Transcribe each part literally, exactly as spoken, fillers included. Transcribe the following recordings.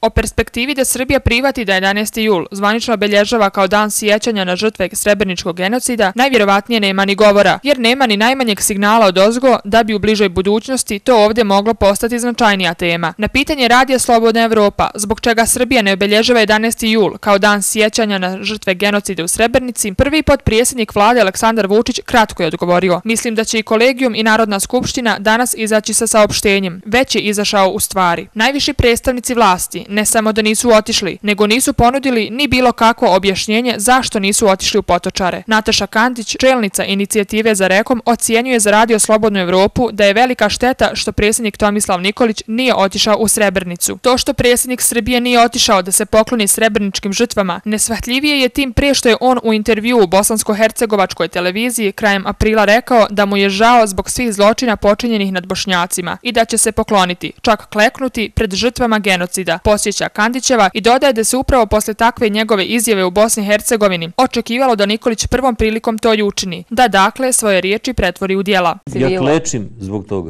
O perspektivi da Srbija prihvati da jedanaesti jul zvanično obeležava kao dan sjećanja na žrtve srebreničkog genocida najvjerovatnije nema ni govora, jer nema ni najmanjeg signala odozgo da bi u bližoj budućnosti to ovdje moglo postati značajnija tema. Na pitanje Radija Slobodna Evropa zbog čega Srbija ne obeležava jedanaesti jul kao dan sjećanja na žrtve genocida u Srebrenici, prvi potpredsjednik vlade Aleksandar Vučić kratko je odgovorio: "Mislim da će i kolegijum i Narodna skupština danas izaći sa saopštenjem." Već je izašao u stvari. Najviši predstavnici vlasti ne samo da nisu otišli, nego nisu ponudili ni bilo kakvo objašnjenje zašto nisu otišli u Potočare. Nataša Kandić, čelnica inicijative Za rekom, ocjenjuje za Radio Slobodnu Evropu da je velika šteta što predsjednik Tomislav Nikolić nije otišao u Srebrenicu. To što predsjednik Srbije nije otišao da se pokloni srebreničkim žrtvama, nesvahljivije je tim prije što je on u intervjuu u bosansko-hercegovačkoj televiziji krajem aprila rekao da mu je žao zbog svih zločina počinjenih nad Bošnjacima i da će se pokloniti, čak kleknuti pred žrtvama genocida, posjeća Kandićeva i dodaje da se upravo posle takve njegove izjave u Bosni i Hercegovini očekivalo da Nikolić prvom prilikom to i učini, da dakle svoje riječi pretvori u djela. Ja klečim zbog toga.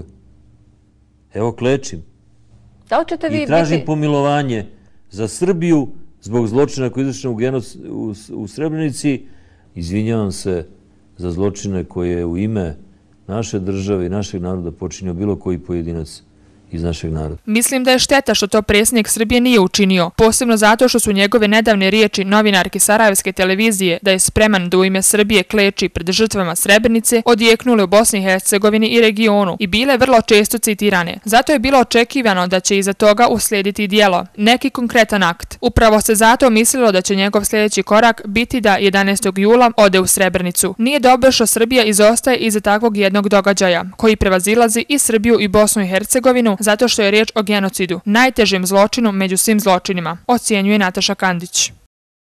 Evo klečim. Da li ćete vi I tražim biti... pomilovanje za Srbiju zbog zločina koji je izvršen u, genoc... u, u Srebrenici. Izvinjavam se za zločine koje je u ime naše države i našeg naroda počinio bilo koji pojedinac iz našeg naroda. Mislim da je šteta što to predsjednik Srbije nije učinio, posebno zato što su njegove nedavne riječi novinarke Sarajevske televizije da je spreman da u ime Srbije kleči pred žrtvama Srebrenice odjeknule u Bosni i Hercegovini i regionu i bile vrlo često citirane. Zato je bilo očekivano da će iza toga uslijediti djelo, neki konkretan akt. Upravo se zato mislilo da će njegov sljedeći korak biti da jedanaestog jula ode u Srebrenicu. Nije dobro što Srbija izostaje iza takvog jednog događaja, koji prevazilazi i Srbiju i Bosnu i Hercegovinu, zato što je riječ o genocidu, najtežem zločinu među svim zločinima, ocjenjuje Nataša Kandić.